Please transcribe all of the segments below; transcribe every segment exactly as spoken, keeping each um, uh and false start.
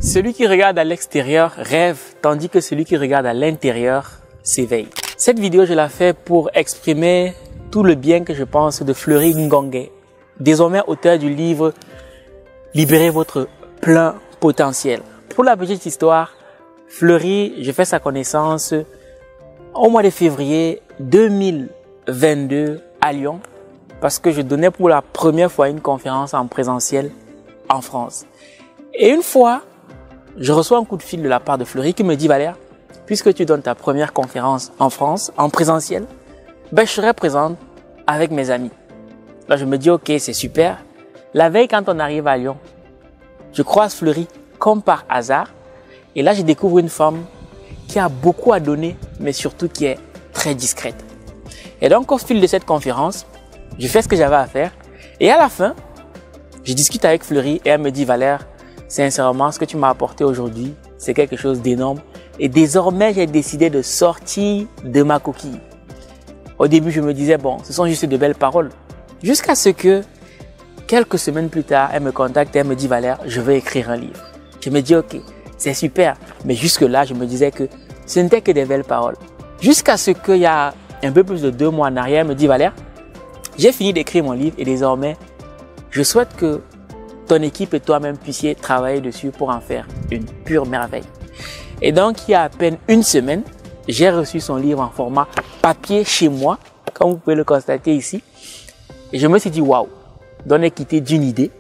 Celui qui regarde à l'extérieur rêve, tandis que celui qui regarde à l'intérieur s'éveille. Cette vidéo, je la fais pour exprimer tout le bien que je pense de Fleury Ngongé, désormais auteur du livre « Libérez votre plein potentiel ». Pour la petite histoire, Fleury, j'ai fait sa connaissance au mois de février deux mille vingt-deux à Lyon, parce que je donnais pour la première fois une conférence en présentiel en France. Et une fois, je reçois un coup de fil de la part de Fleury qui me dit « Valère, puisque tu donnes ta première conférence en France, en présentiel, ben je serai présente avec mes amis. » Là, je me dis « Ok, c'est super. » La veille, quand on arrive à Lyon, je croise Fleury comme par hasard. Et là, je découvre une femme qui a beaucoup à donner, mais surtout qui est très discrète. Et donc, au fil de cette conférence, je fais ce que j'avais à faire. Et à la fin, je discute avec Fleury et elle me dit « Valère, sincèrement, ce que tu m'as apporté aujourd'hui, c'est quelque chose d'énorme. Et désormais, j'ai décidé de sortir de ma coquille. » Au début, je me disais « Bon, ce sont juste de belles paroles. » Jusqu'à ce que, quelques semaines plus tard, elle me contacte et elle me dit « Valère, je veux écrire un livre. » Je me dis « Ok, c'est super. » Mais jusque-là, je me disais que ce n'était que des belles paroles. Jusqu'à ce qu'il y a un peu plus de deux mois en arrière, elle me dit « Valère, j'ai fini d'écrire mon livre et désormais, je souhaite que ton équipe et toi-même puissiez travailler dessus pour en faire une pure merveille. » Et donc, il y a à peine une semaine, j'ai reçu son livre en format papier chez moi, comme vous pouvez le constater ici. Et je me suis dit, waouh, d'en est quitté d'une idée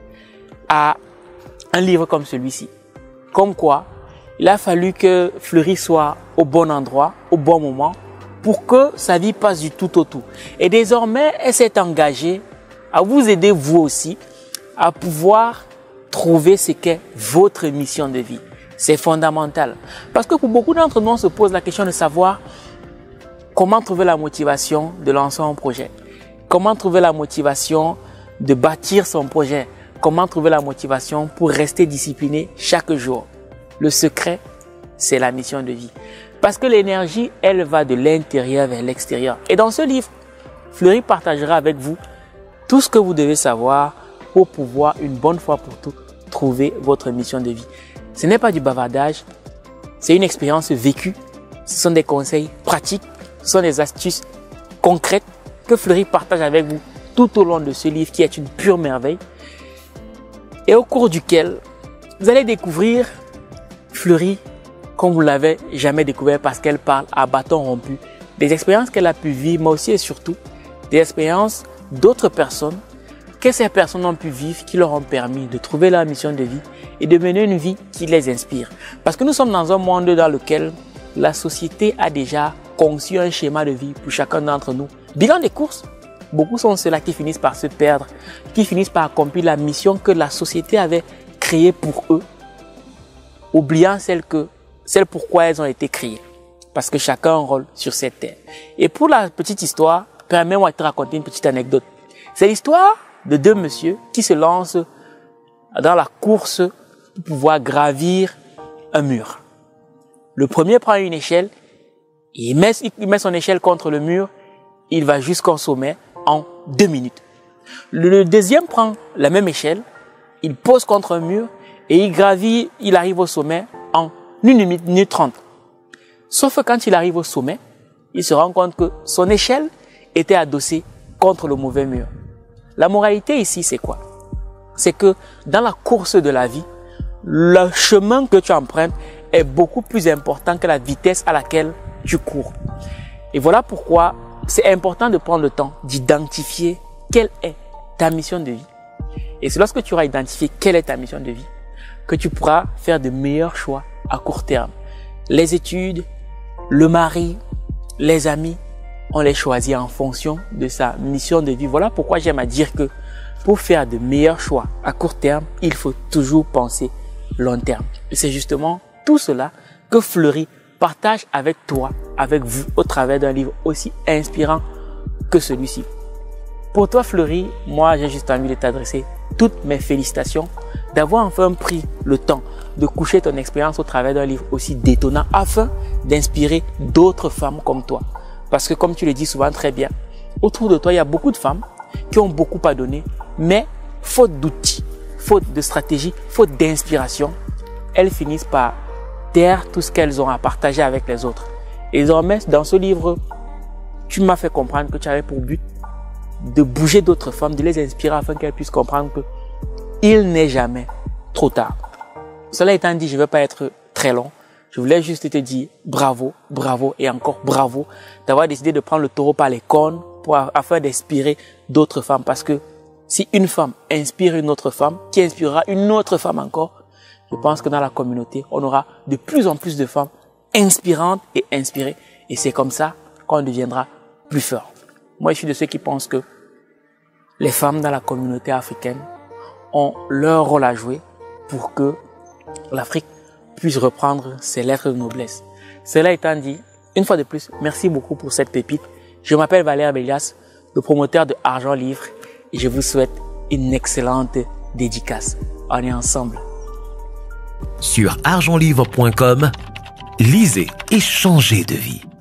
à un livre comme celui-ci. Comme quoi, il a fallu que Fleury soit au bon endroit, au bon moment, pour que sa vie passe du tout au tout. Et désormais, elle s'est engagée à vous aider vous aussi à pouvoir trouver ce qu'est votre mission de vie. C'est fondamental. Parce que pour beaucoup d'entre nous, on se pose la question de savoir comment trouver la motivation de lancer un projet. Comment trouver la motivation de bâtir son projet. Comment trouver la motivation pour rester discipliné chaque jour. Le secret, c'est la mission de vie. Parce que l'énergie, elle va de l'intérieur vers l'extérieur. Et dans ce livre, Fleury partagera avec vous tout ce que vous devez savoir pour pouvoir, une bonne fois pour toutes, trouver votre mission de vie. Ce n'est pas du bavardage, c'est une expérience vécue. Ce sont des conseils pratiques, ce sont des astuces concrètes que Fleury partage avec vous tout au long de ce livre qui est une pure merveille et au cours duquel vous allez découvrir Fleury comme vous ne l'avez jamais découvert parce qu'elle parle à bâton rompu des expériences qu'elle a pu vivre, mais aussi et surtout des expériences d'autres personnes que ces personnes ont pu vivre qui leur ont permis de trouver leur mission de vie et de mener une vie qui les inspire. Parce que nous sommes dans un monde dans lequel la société a déjà conçu un schéma de vie pour chacun d'entre nous. Bilan des courses, beaucoup sont ceux-là qui finissent par se perdre, qui finissent par accomplir la mission que la société avait créée pour eux, oubliant celle, que, celle pourquoi elles ont été créées. Parce que chacun a un rôle sur cette terre. Et pour la petite histoire, permets-moi de te raconter une petite anecdote. C'est l'histoire de deux messieurs qui se lancent dans la course pour pouvoir gravir un mur. Le premier prend une échelle, il met, il met son échelle contre le mur, il va jusqu'au sommet en deux minutes. Le deuxième prend la même échelle, il pose contre un mur et il gravit, il arrive au sommet en une minute trente. Sauf que quand il arrive au sommet, il se rend compte que son échelle était adossée contre le mauvais mur. La moralité ici, c'est quoi? C'est que dans la course de la vie, le chemin que tu empruntes est beaucoup plus important que la vitesse à laquelle tu cours. Et voilà pourquoi c'est important de prendre le temps d'identifier quelle est ta mission de vie. Et c'est lorsque tu auras identifié quelle est ta mission de vie que tu pourras faire de meilleurs choix à court terme. Les études, le mari, les amis, on les choisit en fonction de sa mission de vie. Voilà pourquoi j'aime à dire que pour faire de meilleurs choix à court terme, il faut toujours penser long terme. Et c'est justement tout cela que Fleury partage avec toi, avec vous, au travers d'un livre aussi inspirant que celui-ci. Pour toi, Fleury, moi, j'ai juste envie de t'adresser toutes mes félicitations d'avoir enfin pris le temps de coucher ton expérience au travers d'un livre aussi détonnant afin d'inspirer d'autres femmes comme toi. Parce que comme tu le dis souvent très bien, autour de toi, il y a beaucoup de femmes qui ont beaucoup à donner, mais faute d'outils, faute de stratégie, faute d'inspiration, elles finissent par taire tout ce qu'elles ont à partager avec les autres. Et désormais, dans ce livre, tu m'as fait comprendre que tu avais pour but de bouger d'autres femmes, de les inspirer afin qu'elles puissent comprendre que il n'est jamais trop tard. Cela étant dit, je ne vais pas être très long. Je voulais juste te dire bravo, bravo et encore bravo d'avoir décidé de prendre le taureau par les cornes pour, afin d'inspirer d'autres femmes. Parce que si une femme inspire une autre femme, qui inspirera une autre femme encore, je pense que dans la communauté, on aura de plus en plus de femmes inspirantes et inspirées. Et c'est comme ça qu'on deviendra plus fort. Moi, je suis de ceux qui pensent que les femmes dans la communauté africaine ont leur rôle à jouer pour que l'Afrique puisse reprendre ses lettres de noblesse. Cela étant dit, une fois de plus, merci beaucoup pour cette pépite. Je m'appelle Valère Bélias, le promoteur de Argent Livre, et je vous souhaite une excellente dédicace. On est ensemble. Sur argent livre point com, lisez et changez de vie.